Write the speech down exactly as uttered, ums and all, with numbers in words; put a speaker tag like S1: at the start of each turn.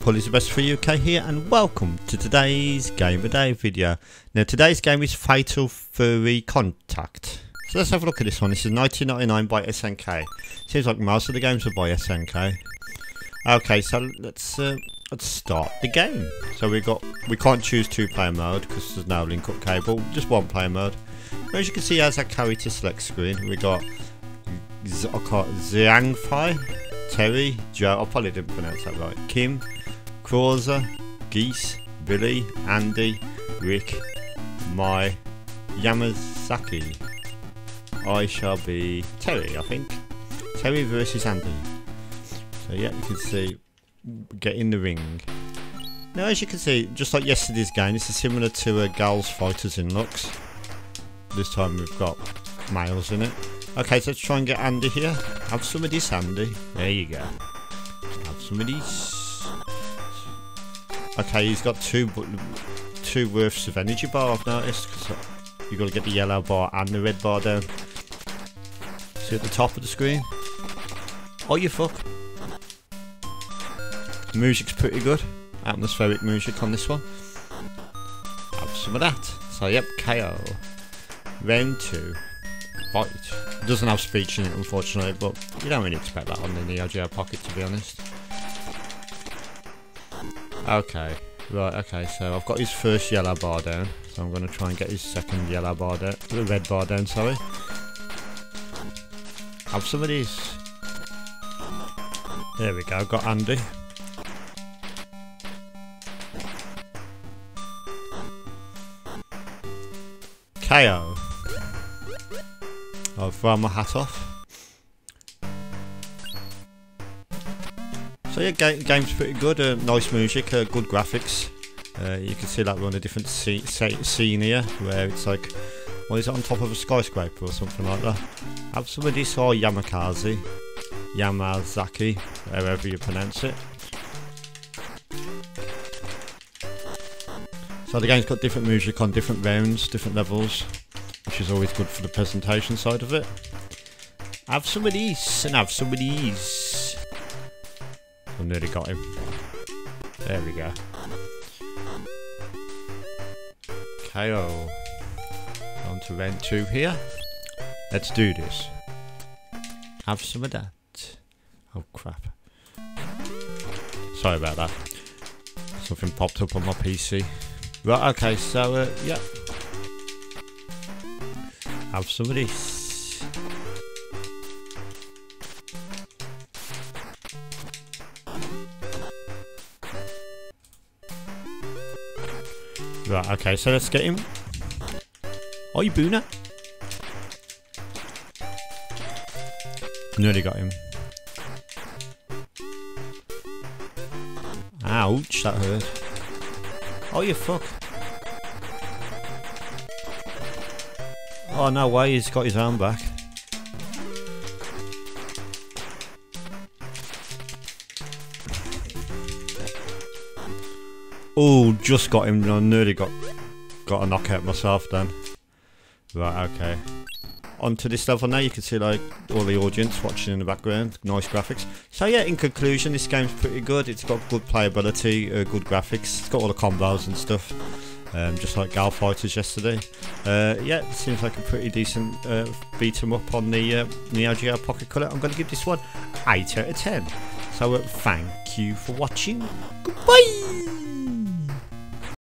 S1: Pulleys the Best for U K here, and welcome to today's Game of the Day video. Now today's game is Fatal Fury Contact. So let's have a look at this one. This is nineteen ninety-nine by S N K. Seems like most of the games are by S N K. Okay, so let's uh, let's start the game. So we got we can't choose two player mode because there's no link up cable, just one player mode. As you can see, as I carry to select screen, we got Xiangfei, Terry, Joe, I probably didn't pronounce that right, Kim, Krauser, Geese, Billy, Andy, Rick, Mai, Yamazaki. I shall be Terry, I think. Terry versus Andy. So yeah, you can see, get in the ring. Now as you can see, just like yesterday's game, this is similar to a Girls Fighters in looks. This time we've got males in it. Okay, so let's try and get Andy here. Have some of this, Andy. There you go. Have some of this. Okay, he's got two two worths of energy bar, I've noticed, because you've got to get the yellow bar and the red bar down. See at the top of the screen? Oh, you fuck. The music's pretty good. Atmospheric music on this one. Have some of that. So, yep, K O. Round two. Fight. It doesn't have speech in it, unfortunately, but you don't really expect that on the Neo Geo Pocket, to be honest. Okay, right, okay, so I've got his first yellow bar down, so I'm going to try and get his second yellow bar down, the red bar down, sorry. Have some of these. There we go, got Andy. K O. I'll throw my hat off. So yeah, game, game's pretty good. Uh, nice music, uh, good graphics. Uh, you can see that we're on a different scene here, where it's like, what is it, on top of a skyscraper or something like that. Have some of this, or Yamakaze, Yamazaki, however you pronounce it. So the game's got different music on different rounds, different levels, which is always good for the presentation side of it. Have some of these, and have some of these. I nearly got him. There we go. K O. On to round two here. Let's do this. Have some of that. Oh crap. Sorry about that. Something popped up on my P C. Right, okay, so, uh, yeah. Have some of this. Right, okay, so let's get him. Oh, you Boona. Nearly got him. Ouch, that hurt. Oh, you fuck. Oh, no way, he's got his arm back. Oh, just got him. I nearly got got a knockout myself then. Right, okay. On to this level now, you can see like all the audience watching in the background. Nice graphics. So yeah, in conclusion, this game's pretty good. It's got good playability, uh, good graphics. It's got all the combos and stuff. Um, just like Gal Fighters yesterday. Uh, yeah, it seems like a pretty decent uh, beat 'em up on the uh, Neo Geo Pocket Color. I'm going to give this one eight out of ten. So uh, thank you for watching. Goodbye!